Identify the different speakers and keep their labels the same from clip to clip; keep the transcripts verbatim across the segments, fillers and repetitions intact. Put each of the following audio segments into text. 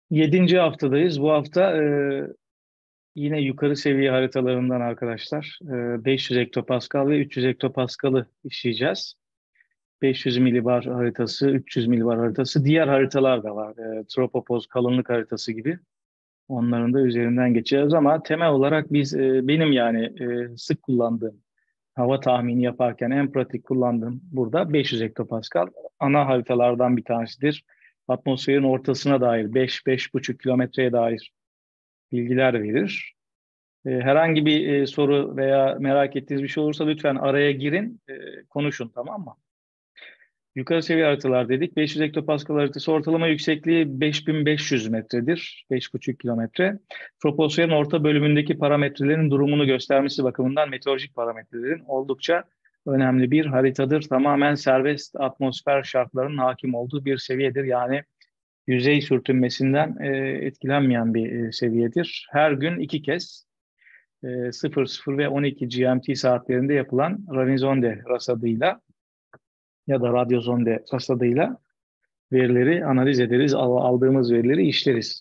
Speaker 1: Yedinci haftadayız. Bu hafta e, yine yukarı seviye haritalarından arkadaşlar. E, beş yüz hektopascal ve üç yüz hektopascal'ı işleyeceğiz. beş yüz milibar haritası, üç yüz milibar haritası. Diğer haritalar da var. E, Tropopos kalınlık haritası gibi. Onların da üzerinden geçeceğiz ama temel olarak biz e, benim yani e, sık kullandığım hava tahmini yaparken en pratik kullandığım burada beş yüz hektopascal ana haritalardan bir tanesidir. Atmosferin ortasına dair beş beş buçuk kilometreye dair bilgiler verir. E, herhangi bir e, soru veya merak ettiğiniz bir şey olursa lütfen araya girin, e, konuşun, tamam mı? Yukarı seviye haritalar dedik. beş yüz hektopascal haritası ortalama yüksekliği beş bin beş yüz metredir. beş buçuk kilometre. Troposferin orta bölümündeki parametrelerin durumunu göstermesi bakımından meteorolojik parametrelerin oldukça önemli bir haritadır. Tamamen serbest atmosfer şartlarının hakim olduğu bir seviyedir. Yani yüzey sürtünmesinden e, etkilenmeyen bir e, seviyedir. Her gün iki kez e, sıfır sıfır ve on iki G M T saatlerinde yapılan Ranisonde rasadıyla ya da radyozonde rasadıyla verileri analiz ederiz, aldığımız verileri işleriz.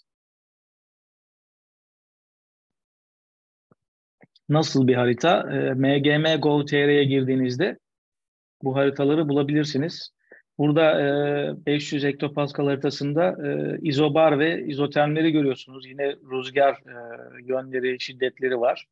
Speaker 1: Nasıl bir harita? E, M G M nokta gov nokta T R'ye girdiğinizde bu haritaları bulabilirsiniz. Burada e, beş yüz hektopascal haritasında e, izobar ve izotermleri görüyorsunuz. Yine rüzgar e, yönleri, şiddetleri var.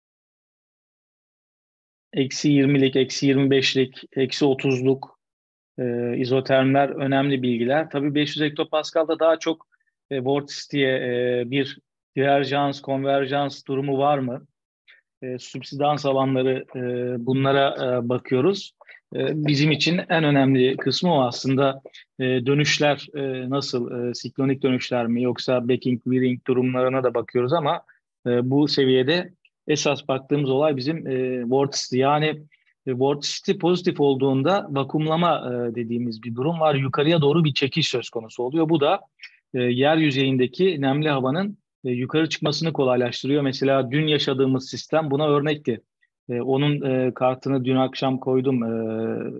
Speaker 1: Eksi yirmilik, eksi yirmi beşlik, eksi otuzluk e, izotermler önemli bilgiler. Tabii beş yüz hektopascal'da daha çok e, vortisite'ye e, bir diverjans, konverjans durumu var mı? E, subsidans alanları, e, bunlara e, bakıyoruz. E, bizim için en önemli kısmı o aslında. E, dönüşler e, nasıl? E, siklonik dönüşler mi yoksa backing, veering durumlarına da bakıyoruz ama e, bu seviyede esas baktığımız olay bizim e, vorticity. Yani e, vorticity pozitif olduğunda vakumlama e, dediğimiz bir durum var. Yukarıya doğru bir çekiş söz konusu oluyor. Bu da e, yer yüzeyindeki nemli havanın e, yukarı çıkmasını kolaylaştırıyor. Mesela dün yaşadığımız sistem buna örnekti. E, onun e, kartını dün akşam koydum. E,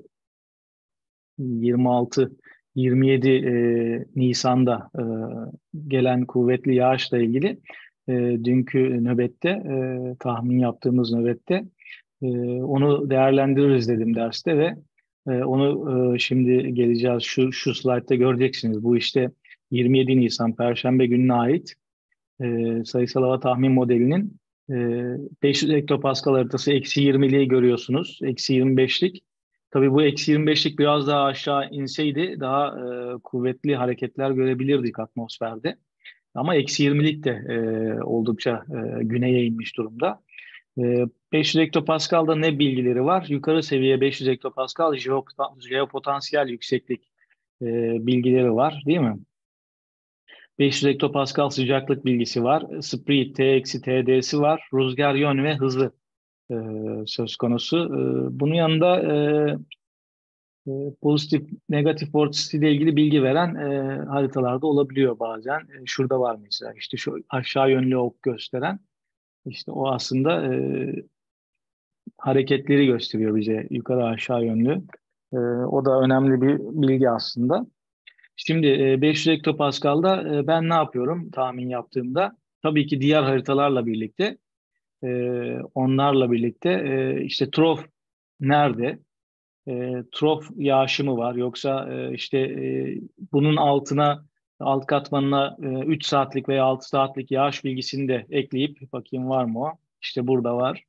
Speaker 1: yirmi altı yirmi yedi e, Nisan'da e, gelen kuvvetli yağışla ilgili e, dünkü nöbette e, tahmin yaptığımız nöbette e, onu değerlendiririz dedim derste ve e, onu e, şimdi geleceğiz şu şu slaytta göreceksiniz. Bu işte yirmi yedi Nisan Perşembe gününe ait e, sayısal hava tahmin modelinin e, beş yüz hektopascal haritası eksi yirmiliği görüyorsunuz. Eksi yirmi beşlik. Tabii bu eksi yirmi beşlik biraz daha aşağı inseydi daha e, kuvvetli hareketler görebilirdik atmosferde. Ama eksi yirmilik de e, oldukça e, güneye inmiş durumda. E, beş yüz hektopascal'da ne bilgileri var? Yukarı seviye beş yüz hektopascal jeopota- jeopotansiyel yükseklik e, bilgileri var, değil mi? beş yüz hektopascal sıcaklık bilgisi var. Spread, T eksi T D'si var. Rüzgar yön ve hızı e, söz konusu. E, bunun yanında e, e, pozitif, negatif vorticity ile ilgili bilgi veren e, haritalarda olabiliyor bazen. E, şurada var mesela işte şu aşağı yönlü ok gösteren. İşte o aslında e, hareketleri gösteriyor bize yukarı aşağı yönlü. E, o da önemli bir bilgi aslında. Şimdi e, beş yüz hektopascal'da e, ben ne yapıyorum tahmin yaptığımda? Tabii ki diğer haritalarla birlikte, e, onlarla birlikte e, işte trof nerede? E, trof yağışı mı var? Yoksa e, işte e, bunun altına, alt katmanına e, üç saatlik veya altı saatlik yağış bilgisini de ekleyip bakayım var mı o? İşte burada var.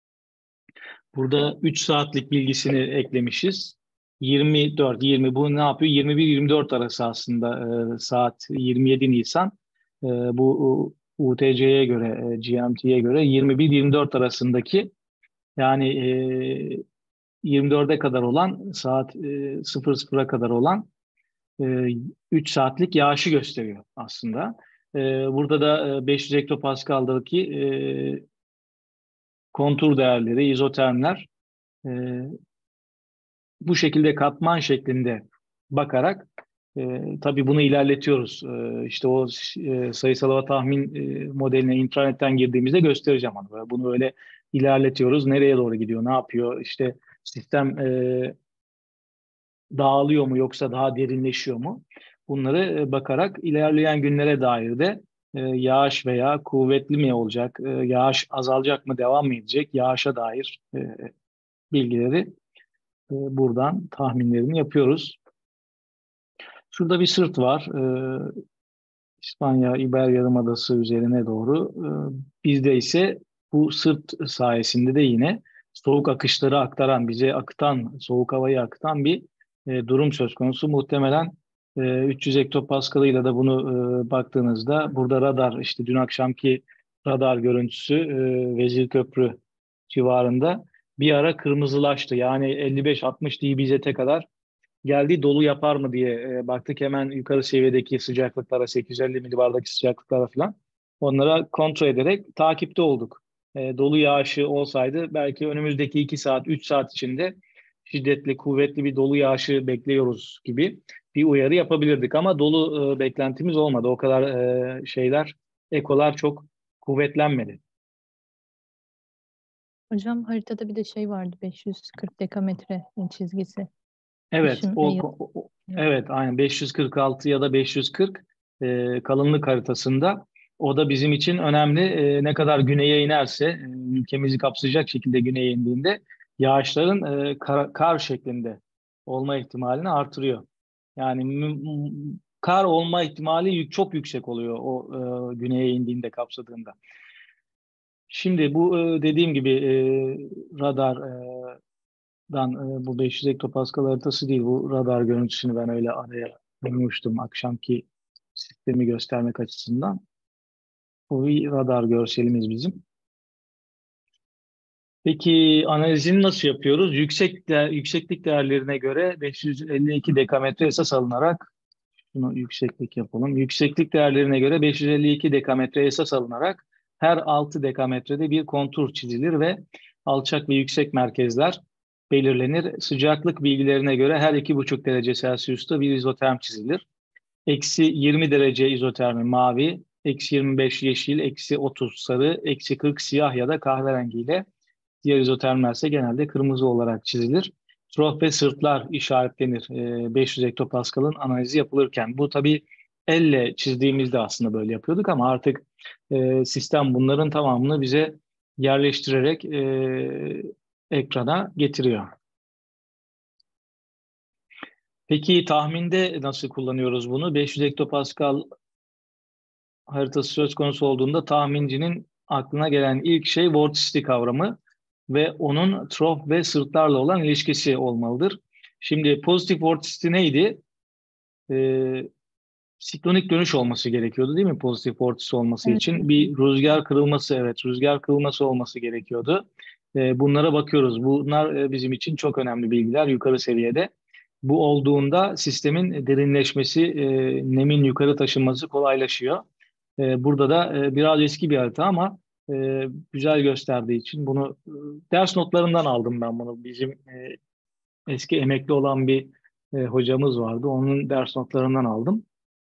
Speaker 1: Burada üç saatlik bilgisini eklemişiz. yirmi dört, yirmi bu ne yapıyor? yirmi bir yirmi dört arası aslında e, saat yirmi yedi Nisan. E, bu U T C'ye göre, e, G M T'ye göre yirmi bir yirmi dört arasındaki yani e, yirmi dörde kadar olan saat e, sıfır sıfıra kadar olan e, üç saatlik yağışı gösteriyor aslında. E, burada da e, beş yüz hektopascal'daki e, kontur değerleri, izotermler e, bu şekilde katman şeklinde bakarak e, tabii bunu ilerletiyoruz. E, işte o e, sayısal hava tahmin e, modeline intranetten girdiğimizde göstereceğim onu. Böyle. Bunu öyle ilerletiyoruz. Nereye doğru gidiyor, ne yapıyor? İşte sistem e, dağılıyor mu yoksa daha derinleşiyor mu? Bunları e, bakarak ilerleyen günlere dair de e, yağış veya kuvvetli mi olacak, e, yağış azalacak mı, devam mı edecek, yağışa dair e, bilgileri e, buradan tahminlerini yapıyoruz. Şurada bir sırt var. E, İspanya İber Yarımadası üzerine doğru. E, bizde ise bu sırt sayesinde de yine soğuk akışları aktaran, bize akıtan, soğuk havayı akıtan bir e, durum söz konusu. Muhtemelen e, üç yüz hektopaskalıyla da bunu e, baktığınızda burada radar, işte dün akşamki radar görüntüsü e, Vezirköprü civarında bir ara kırmızılaştı. Yani elli beş altmış dBz'e kadar geldi, dolu yapar mı diye e, baktık hemen yukarı seviyedeki sıcaklıklara, sekiz yüz elli milibardaki sıcaklıklara falan. Onlara kontrol ederek takipte olduk. E, dolu yağışı olsaydı belki önümüzdeki iki saat, üç saat içinde şiddetli, kuvvetli bir dolu yağışı bekliyoruz gibi bir uyarı yapabilirdik. Ama dolu e, beklentimiz olmadı. O kadar e, şeyler, ekolar çok kuvvetlenmedi.
Speaker 2: Hocam haritada bir de şey vardı, beş yüz kırk dekametre çizgisi.
Speaker 1: Evet,
Speaker 2: Kışın ve
Speaker 1: o,
Speaker 2: yazın.
Speaker 1: o- o- evet, aynen beş yüz kırk altı ya da beş yüz kırk e, kalınlık haritasında. O da bizim için önemli. E, ne kadar güneye inerse, e, ülkemizi kapsayacak şekilde güneye indiğinde yağışların e, kar, kar şeklinde olma ihtimalini artırıyor. Yani m- m- kar olma ihtimali yük- çok yüksek oluyor o e, güneye indiğinde, kapsadığında. Şimdi bu e, dediğim gibi e, radar e, Dan e, bu beş yüz hektopascal haritası değil, bu radar görüntüsünü ben öyle araya koymuştum akşamki sistemi göstermek açısından. Bu bir radar görselimiz bizim. Peki analizini nasıl yapıyoruz? Yüksek değer, yükseklik değerlerine göre beş yüz elli iki dekametre esas alınarak, bunu yükseklik yapalım. Yükseklik değerlerine göre beş yüz elli iki dekametre esas alınarak her altı dekametrede bir kontur çizilir ve alçak ve yüksek merkezler belirlenir. Sıcaklık bilgilerine göre her iki buçuk derece Celsius'ta bir izoterm çizilir. Eksi yirmi derece izotermi mavi, eksi yirmi beş yeşil, eksi otuz sarı, eksi kırk siyah ya da kahverengiyle, diğer izotermler ise genelde kırmızı olarak çizilir. Trof ve sırtlar işaretlenir e, beş yüz hektopaskalın analizi yapılırken. Bu tabii elle çizdiğimizde aslında böyle yapıyorduk ama artık e, sistem bunların tamamını bize yerleştirerek e, ekrana getiriyor. Peki tahminde nasıl kullanıyoruz bunu? beş yüz hektopaskal haritası söz konusu olduğunda tahmincinin aklına gelen ilk şey vorticity kavramı ve onun trof ve sırtlarla olan ilişkisi olmalıdır. Şimdi pozitif vorticity neydi? Ee, siklonik dönüş olması gerekiyordu değil mi pozitif vorticity olması
Speaker 2: Evet
Speaker 1: için?
Speaker 2: hocam.
Speaker 1: Bir rüzgar kırılması, evet rüzgar kırılması olması gerekiyordu. Ee, bunlara bakıyoruz. Bunlar e, bizim için çok önemli bilgiler yukarı seviyede. Bu olduğunda sistemin derinleşmesi, e, nemin yukarı taşınması kolaylaşıyor. E, burada da e, biraz eski bir harita ama e, güzel gösterdiği için bunu e, ders notlarından aldım ben bunu. Bizim e, eski emekli olan bir e, hocamız vardı. Onun ders notlarından aldım.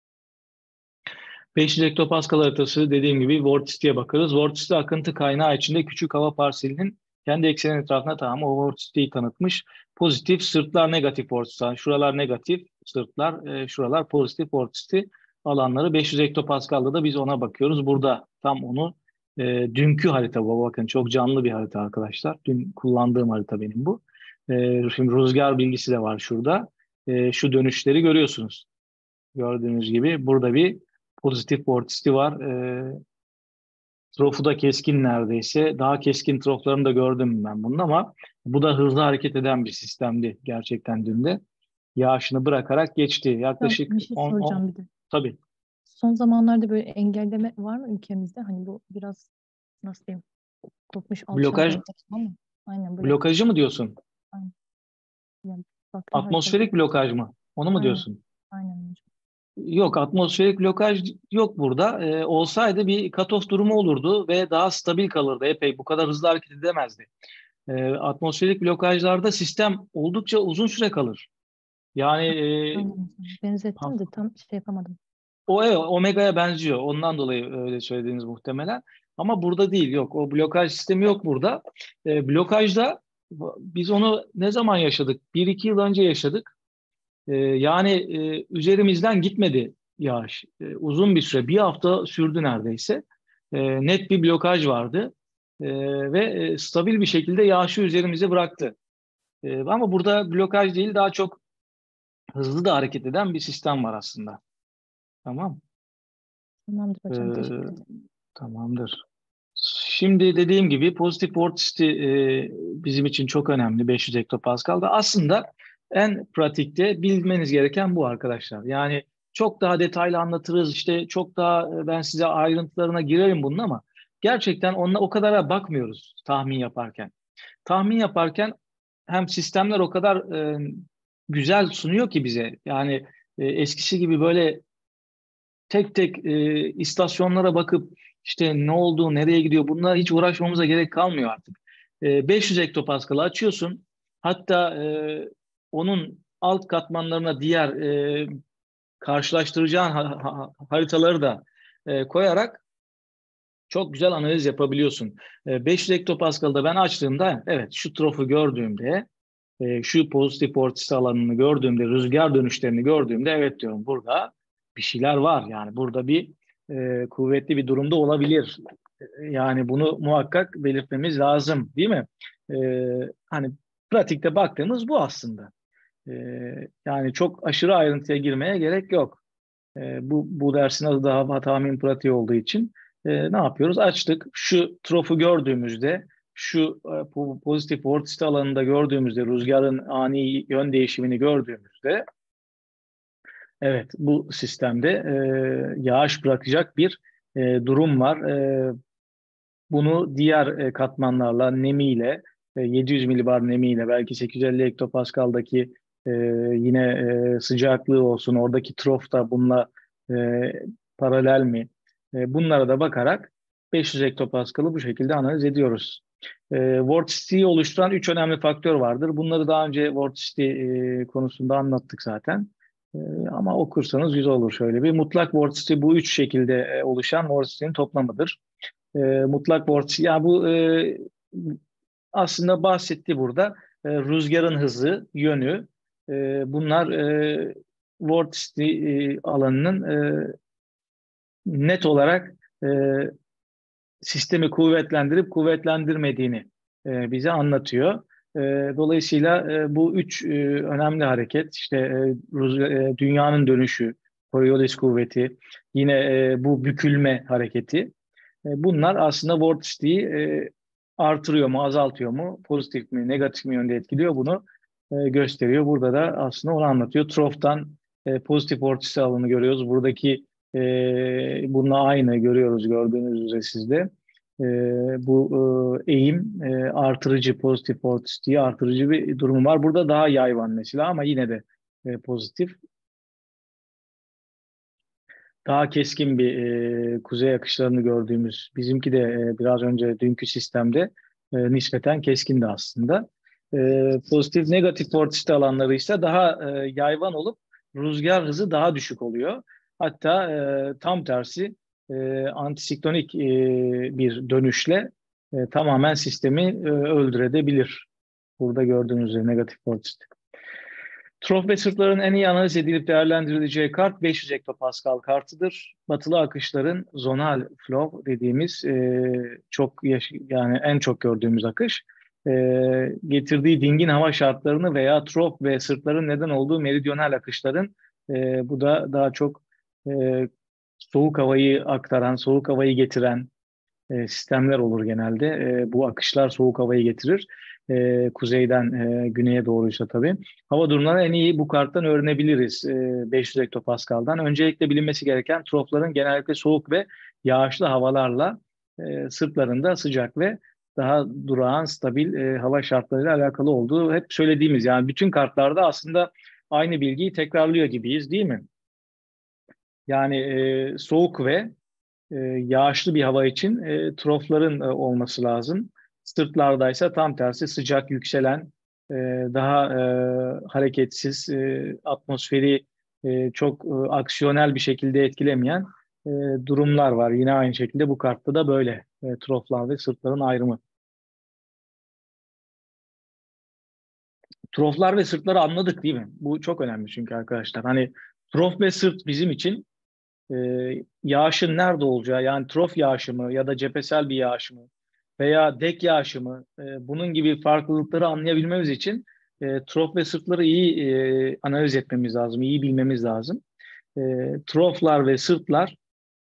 Speaker 1: beş yüz hektopascal haritası dediğim gibi vorticity'ye bakarız. Vorticity akıntı kaynağı içinde küçük hava parselinin kendi eksenin etrafına tamam o vorticity'yi tanıtmış. Pozitif sırtlar, negatif vorticity. Şuralar negatif sırtlar, e, şuralar pozitif vorticity alanları. beş yüz hektopascal'da da biz ona bakıyoruz. Burada tam onu e, dünkü harita bu. Bakın çok canlı bir harita arkadaşlar. Dün kullandığım harita benim bu. E, şimdi rüzgar bilgisi de var şurada. E, şu dönüşleri görüyorsunuz. Gördüğünüz gibi burada bir pozitif vorticity var. E, trofu da keskin neredeyse. Daha keskin troflarını da gördüm ben bunun ama bu da hızlı hareket eden bir sistemdi gerçekten dün de. Yağışını bırakarak geçti.
Speaker 2: Hocam
Speaker 1: Yaklaşık
Speaker 2: bir şey
Speaker 1: on, on
Speaker 2: soracağım bir de.
Speaker 1: tabii
Speaker 2: Son zamanlarda böyle engelleme var mı ülkemizde? Hani bu biraz nasıl diyeyim? Kopmuş alçağa
Speaker 1: blokaj
Speaker 2: benzer ama aynen böyle.
Speaker 1: blokajı mı diyorsun?
Speaker 2: Aynen. Yani baktım haritada.
Speaker 1: Atmosferik blokaj mı? Onu mu
Speaker 2: Aynen.
Speaker 1: diyorsun?
Speaker 2: Aynen hocam.
Speaker 1: Yok, atmosferik blokaj yok burada. E, olsaydı bir cut-off durumu olurdu ve daha stabil kalırdı. Epey bu kadar hızlı hareket edemezdi. E, atmosferik blokajlarda sistem oldukça uzun süre kalır. Yani e,
Speaker 2: Aynen hocam. Benzettim de tam şey yapamadım.
Speaker 1: o evet, Omega'ya benziyor. Ondan dolayı öyle söylediğiniz muhtemelen. Ama burada değil, yok. O blokaj sistemi yok burada. E, blokajda biz onu ne zaman yaşadık? Bir iki yıl önce yaşadık. E, yani e, üzerimizden gitmedi yağış. E, uzun bir süre, bir hafta sürdü neredeyse. E, net bir blokaj vardı. E, ve e, stabil bir şekilde yağışı üzerimize bıraktı. E, ama burada blokaj değil, daha çok hızlı da hareket eden bir sistem var aslında. Tamam.
Speaker 2: Tamamdır
Speaker 1: E,
Speaker 2: hocam. Teşekkür ederim.
Speaker 1: tamamdır. Şimdi dediğim gibi pozitif vorticity e, bizim için çok önemli, beş yüz hektopaskal'da. Aslında en pratikte bilmeniz gereken bu arkadaşlar. Yani çok daha detaylı anlatırız, işte çok daha e, ben size ayrıntılarına girerim bunun, ama gerçekten onunla o kadar bakmıyoruz tahmin yaparken. Tahmin yaparken hem sistemler o kadar e, güzel sunuyor ki bize. Yani e, eskisi gibi böyle tek tek e, istasyonlara bakıp işte ne olduğu, nereye gidiyor, bunlara hiç uğraşmamıza gerek kalmıyor artık. E, beş yüz hektopaskal'ı açıyorsun. Hatta e, onun alt katmanlarına diğer e, karşılaştıracağın ha- ha- haritaları da e, koyarak çok güzel analiz yapabiliyorsun. E, beş yüz hektopaskal'da ben açtığımda, evet, şu trofu gördüğümde, e, şu pozitif vortisis alanını gördüğümde, rüzgar dönüşlerini gördüğümde, evet diyorum, burada bir şeyler var. Yani burada bir e, kuvvetli bir durumda olabilir. E, Yani bunu muhakkak belirtmemiz lazım, değil mi? E, hani pratikte baktığımız bu aslında. E, yani çok aşırı ayrıntıya girmeye gerek yok. E, bu, bu dersin adı da hava tahmin pratiği olduğu için e, ne yapıyoruz? Açtık. Şu trofu gördüğümüzde, şu e, po- pozitif vortisite alanında gördüğümüzde, rüzgarın ani yön değişimini gördüğümüzde, evet, bu sistemde e, yağış bırakacak bir e, durum var. E, bunu diğer e, katmanlarla, nemiyle, e, yedi yüz milibar nemiyle, belki sekiz yüz elli hektopaskal'daki e, yine e, sıcaklığı olsun, oradaki trof da bununla e, paralel mi? E, bunlara da bakarak beş yüz hektopaskal'ı bu şekilde analiz ediyoruz. E, vorticity'yi oluşturan üç önemli faktör vardır. Bunları daha önce vorticity e, konusunda anlattık zaten. E, ama okursanız güzel olur şöyle bir. Mutlak vorticity bu üç şekilde e, oluşan vorticity'nin toplamıdır. E, mutlak borç. Ya bu e, aslında bahsetti burada. E, rüzgarın hızı, yönü. E, bunlar e, vorticity e, alanının e, net olarak e, sistemi kuvvetlendirip kuvvetlendirmediğini e, bize anlatıyor. E, dolayısıyla e, bu üç e, önemli hareket, işte e, rüzgar- e, dünyanın dönüşü, Coriolis kuvveti, yine e, bu bükülme hareketi. E, Bunlar aslında vorticity'yi e, artırıyor mu, azaltıyor mu, pozitif mi, negatif mi yönde etkiliyor, bunu e, gösteriyor. Burada da aslında onu anlatıyor. Trought'tan e, pozitif vorticity alanını görüyoruz. Buradaki e, bununla aynı görüyoruz, gördüğünüz üzere sizde. E, bu e, eğim e, artırıcı, pozitif vorticity'yi artırıcı bir durumu var. Burada daha yayvan mesela, ama yine de e, pozitif. Daha keskin bir e, kuzey akışlarını gördüğümüz, bizimki de e, biraz önce dünkü sistemde e, nispeten keskindi aslında. E, pozitif negatif vorticity alanları ise daha e, yayvan olup rüzgar hızı daha düşük oluyor. Hatta e, tam tersi e, antisiklonik e, bir dönüşle e, tamamen sistemi e, öldürebilir. Burada gördüğünüz üzere negatif vorticity. Trof ve sırtların en iyi analiz edilip değerlendirileceği kart beş yüz hektopascal kartıdır. Batılı akışların zonal flow dediğimiz e, çok yaş- yani en çok gördüğümüz akış, e, getirdiği dingin hava şartlarını veya trof ve sırtların neden olduğu meridyonal akışların, e, bu da daha çok e, soğuk havayı aktaran, soğuk havayı getiren e, sistemler olur genelde. E, bu akışlar soğuk havayı getirir. E, kuzeyden e, güneye doğruysa tabii. Hava durumlarını en iyi bu karttan öğrenebiliriz, e, beş yüz hektopaskal'dan. Öncelikle bilinmesi gereken, trofların genellikle soğuk ve yağışlı havalarla, e, sırtlarında sıcak ve daha durağan, stabil e, hava şartlarıyla alakalı olduğu hep söylediğimiz, yani bütün kartlarda aslında aynı bilgiyi tekrarlıyor gibiyiz, değil mi? Yani e, soğuk ve e, yağışlı bir hava için e, trofların e, olması lazım. Sırtlardaysa tam tersi, sıcak, yükselen, e, daha e, hareketsiz, e, atmosferi e, çok e, aksiyonel bir şekilde etkilemeyen e, durumlar var. Yine aynı şekilde bu kartta da böyle e, troflar ve sırtların ayrımı. troflar ve sırtları anladık değil mi? Bu çok önemli çünkü arkadaşlar. Hani trof ve sırt bizim için e, yağışın nerede olacağı, yani trof yağışı mı ya da cephesel bir yağış mı veya dek yağışı mı, e, bunun gibi farklılıkları anlayabilmemiz için e, trof ve sırtları iyi e, analiz etmemiz lazım, iyi bilmemiz lazım. E, Troflar ve sırtlar,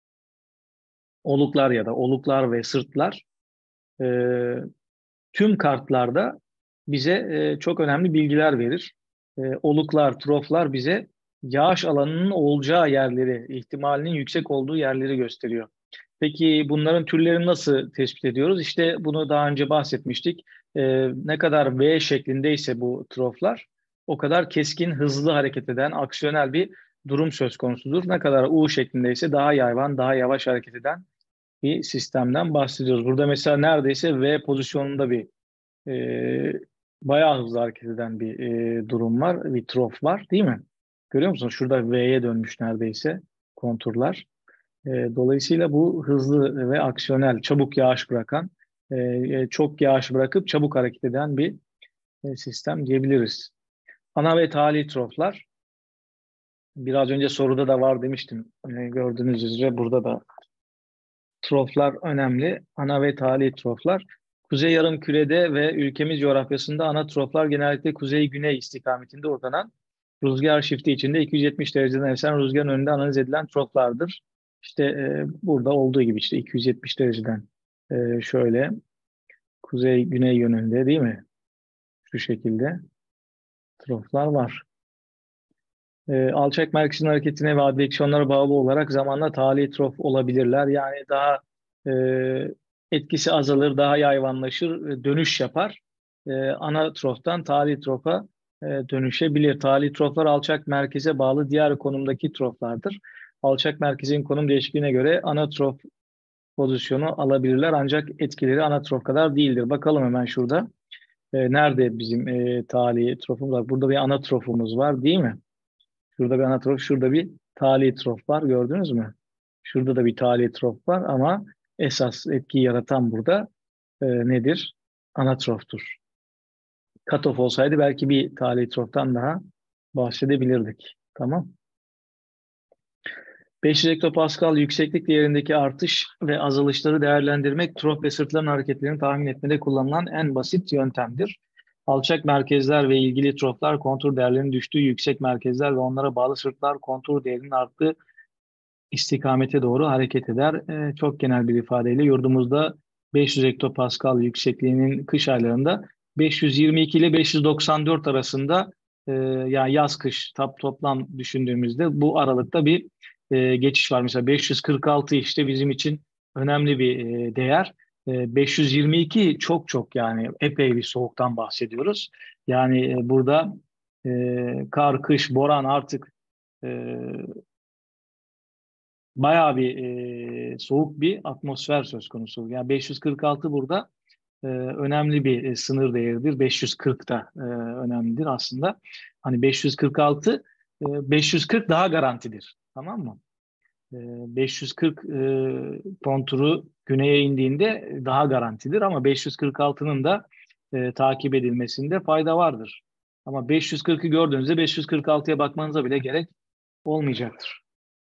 Speaker 1: oluklar ya da oluklar ve sırtlar e, tüm kartlarda bize e, çok önemli bilgiler verir. E, oluklar, troflar bize yağış alanının olacağı yerleri, ihtimalinin yüksek olduğu yerleri gösteriyor. Peki bunların türlerini nasıl tespit ediyoruz? İşte bunu daha önce bahsetmiştik. E, ne kadar V şeklindeyse bu troflar, o kadar keskin, hızlı hareket eden, aksiyonel bir durum söz konusudur. Ne kadar U şeklindeyse daha yayvan, daha yavaş hareket eden bir sistemden bahsediyoruz. Burada mesela neredeyse V pozisyonunda bir e, bayağı hızlı hareket eden bir e, durum var, bir trof var, değil mi? Görüyor musunuz? Şurada V'ye dönmüş neredeyse konturlar. E, dolayısıyla bu hızlı ve aksiyonel, çabuk yağış bırakan, e, e, çok yağış bırakıp çabuk hareket eden bir e, sistem diyebiliriz. Ana ve tali troflar, biraz önce soruda da var demiştim. E, gördüğünüz üzere burada da troflar önemli. Ana ve tali troflar. Kuzey Yarımküre'de ve ülkemiz coğrafyasında ana troflar genellikle kuzey-güney istikametinde uzanan rüzgar şifti içinde iki yüz yetmiş dereceden esen rüzgarın önünde analiz edilen troflardır. İşte e, burada olduğu gibi işte iki yüz yetmiş dereceden e, şöyle kuzey-güney yönünde, değil mi? Şu şekilde troflar var. E, alçak merkezin hareketine ve adveksiyonlara bağlı olarak zamanla tali trof olabilirler. Yani daha e, etkisi azalır, daha yayvanlaşır, e, dönüş yapar. E, ana troftan tali trofa e, dönüşebilir. Tali troflar alçak merkeze bağlı diğer konumdaki troflardır. Alçak merkezin konum değişikliğine göre ana trof pozisyonu alabilirler, ancak etkileri ana trof kadar değildir. Bakalım hemen şurada. E, nerede bizim e, tali trofumuz var? Burada bir ana trofumuz var, değil mi? Şurada bir anatrof, şurada bir tali trof var. Gördünüz mü? Şurada da bir tali trof var ama esas etkiyi yaratan burada e, nedir? Anatroftur. Katof olsaydı belki bir tali troftan daha bahsedebilirdik. Tamam. beş yüz hektopascal yükseklik değerindeki artış ve azalışları değerlendirmek, trof ve sırtların hareketlerini tahmin etmede kullanılan en basit yöntemdir. Alçak merkezler ve ilgili troflar kontur değerlerinin düştüğü, yüksek merkezler ve onlara bağlı sırtlar kontur değerinin arttığı istikamete doğru hareket eder. E, çok genel bir ifadeyle yurdumuzda beş yüz hektopascal yüksekliğinin kış aylarında beş yüz yirmi iki ile beş yüz doksan dört arasında, e, yani yaz kış tap toplam düşündüğümüzde bu aralıkta bir e, geçiş var. Mesela beş yüz kırk altı işte bizim için önemli bir e, değer. E, beş yüz yirmi iki çok çok, yani epey bir soğuktan bahsediyoruz. Yani e, burada e, kar, kış, boran artık e, bayağı bir e, soğuk bir atmosfer söz konusu. Yani beş yüz kırk altı burada e, önemli bir e, sınır değeridir. beş yüz kırk da e, önemlidir aslında. Hani beş yüz kırk altı, e, beş yüz kırk daha garantidir. Tamam mı? E, beş yüz kırk e, konturu güneye indiğinde daha garantidir ama beş yüz kırk altının da e, takip edilmesinde fayda vardır. Ama beş yüz kırkı gördüğünüzde beş yüz kırk altıya bakmanıza bile gerek olmayacaktır.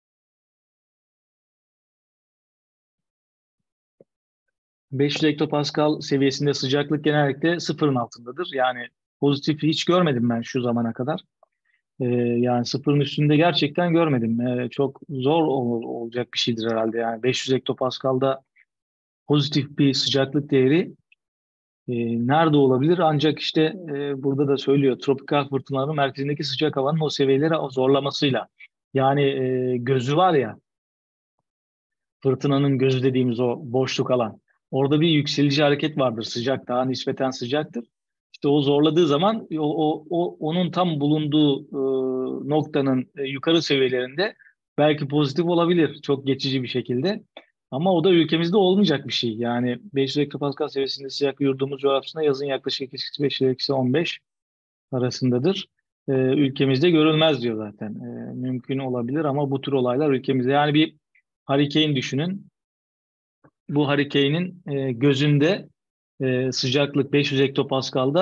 Speaker 1: beş yüz hektopascal seviyesinde sıcaklık genellikle sıfırın altındadır. Yani pozitif hiç görmedim ben şu zamana kadar. Ee, yani sıfırın üstünde gerçekten görmedim. Ee, çok zor ol- olacak bir şeydir herhalde. Yani beş yüz hektopascal'da pozitif bir sıcaklık değeri e, nerede olabilir? Ancak işte e, burada da söylüyor, tropikal fırtınaların merkezindeki sıcak havanın o seviyeleri zorlamasıyla. Yani e, gözü var ya, fırtınanın gözü dediğimiz o boşluk alan. Orada bir yükselici hareket vardır. Sıcak, daha nispeten sıcaktır. İşte o zorladığı zaman o, o, o onun tam bulunduğu e, noktanın e, yukarı seviyelerinde belki pozitif olabilir çok geçici bir şekilde. Ama o da ülkemizde olmayacak bir şey. Yani beş yüz hektopascal seviyesinde sıcak yurdumuz coğrafyasında yazın yaklaşık eksi beş ile eksi on beş arasındadır. E, ülkemizde görülmez diyor zaten. E, mümkün olabilir ama bu tür olaylar ülkemizde. Yani bir hurricane düşünün. Bu hurricane'in e, gözünde e, sıcaklık beş yüz hektopascal'da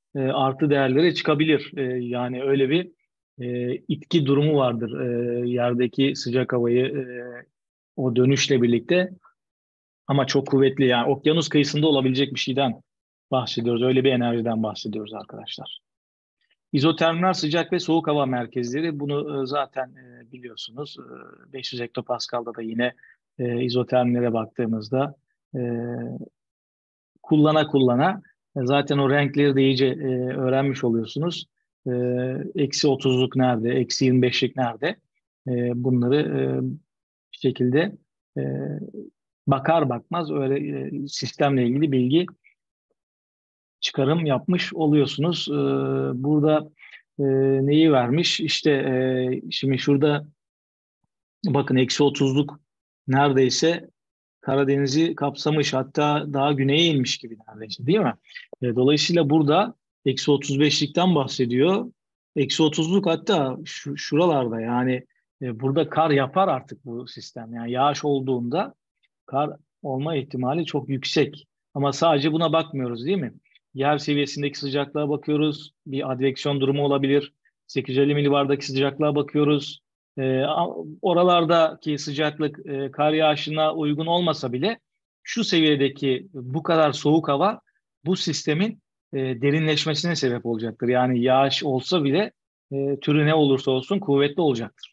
Speaker 1: e, artı değerlere çıkabilir. E, yani öyle bir e, itki durumu vardır. E, yerdeki sıcak havayı e, o dönüşle birlikte, ama çok kuvvetli, yani okyanus kıyısında olabilecek bir şeyden bahsediyoruz. Öyle bir enerjiden bahsediyoruz arkadaşlar. İzotermler sıcak ve soğuk hava merkezleri. Bunu e, zaten e, biliyorsunuz. E, beş yüz hektopaskalda da yine e, izotermlere baktığımızda e, kullana kullana e, zaten o renkleri de iyice e, öğrenmiş oluyorsunuz. E, Eksi otuzluk nerede, eksi yirmi beşlik nerede? E, bunları e, bir şekilde e, bakar bakmaz öyle e, sistemle ilgili bilgi çıkarım yapmış oluyorsunuz. E, burada e, neyi vermiş? İşte e, şimdi şurada bakın, eksi otuzluk neredeyse Karadeniz'i kapsamış, hatta daha güneye inmiş gibi neredeyse, değil mi? E, dolayısıyla burada eksi otuz beşlikten bahsediyor. Eksi otuzluk hatta şu, şuralarda, yani e, burada kar yapar artık bu sistem. Yani yağış olduğunda kar olma ihtimali çok yüksek. Ama sadece buna bakmıyoruz, değil mi? Yer seviyesindeki sıcaklığa bakıyoruz. Bir adveksiyon durumu olabilir. sekiz yüz elli milibardaki sıcaklığa bakıyoruz. E, oralardaki sıcaklık e, kar yağışına uygun olmasa bile şu seviyedeki bu kadar soğuk hava bu sistemin e, derinleşmesine sebep olacaktır. Yani yağış olsa bile e, türü ne olursa olsun kuvvetli olacaktır.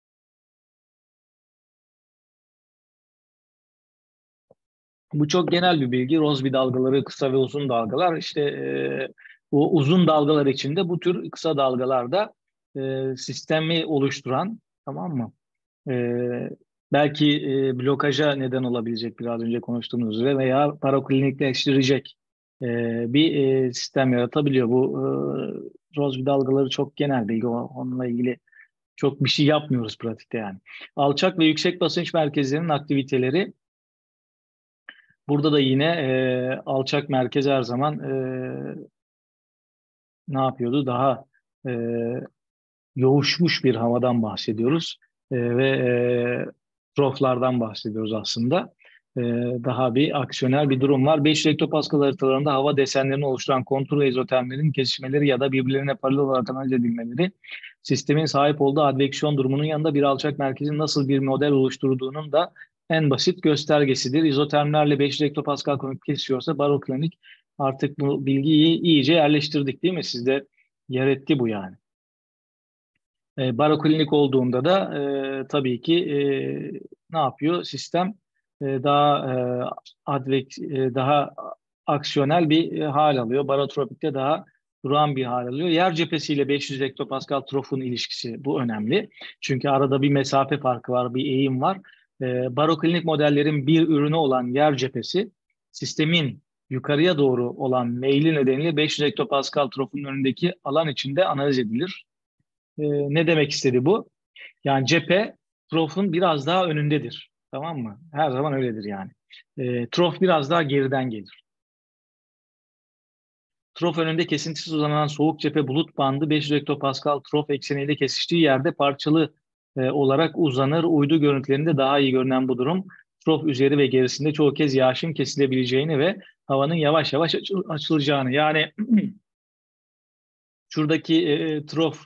Speaker 1: Bu çok genel bir bilgi. Rossby dalgaları, kısa ve uzun dalgalar. İşte e, o uzun dalgalar içinde bu tür kısa dalgalarda e, sistemi oluşturan, tamam mı? E, Belki e, blokaja neden olabilecek, biraz önce konuştuğumuz üzere, veya paraklinikleştirecek e, bir e, sistem yaratabiliyor. Bu e, Rossby dalgaları çok genel bilgi. O- Onunla ilgili çok bir şey yapmıyoruz pratikte yani. Alçak ve yüksek basınç merkezlerinin aktiviteleri. Burada da yine e, alçak merkez her zaman e, ne yapıyordu? Daha e, yoğuşmuş bir havadan bahsediyoruz. E, ve e, troflardan bahsediyoruz aslında. E, Daha bir aksiyonel bir durum var. beş yüz hektopascal haritalarında hava desenlerini oluşturan kontur ve izotermlerin kesişmeleri ya da birbirlerine paralel olarak analiz edilmeleri, sistemin sahip olduğu adveksiyon durumunun yanında bir alçak merkezin nasıl bir model oluşturduğunun da en basit göstergesidir. İzotermlerle beş yüz hektopascal konut kesişiyorsa baroklinik, artık bu bilgiyi iyice yerleştirdik, değil mi? Sizde yer etti bu yani. E, baroklinik olduğunda da e, tabii ki e, ne yapıyor? Sistem e, daha e, advek, e, daha aksiyonel bir e, hal alıyor. Barotropikte daha duran bir hal alıyor. Yer cephesiyle beş yüz hektopascal trofun ilişkisi, bu önemli. Çünkü arada bir mesafe farkı var, bir eğim var. E, baroklinik modellerin bir ürünü olan yer cephesi, sistemin yukarıya doğru olan meyli nedeniyle beş yüz hektopascal trofun önündeki alan içinde analiz edilir. E, ne demek istedi bu? Yani cephe trofun biraz daha önündedir. Tamam mı? Her zaman öyledir yani. E, trof biraz daha geriden gelir. Trof önünde kesintisiz uzanan soğuk cephe bulut bandı beş yüz hektopascal trof ekseniyle kesiştiği yerde parçalı e, olarak uzanır. Uydu görüntülerinde daha iyi görünen bu durum, trof üzeri ve gerisinde çoğu kez yağışın kesilebileceğini ve havanın yavaş yavaş açıl açılacağını. Yani şuradaki e, trof,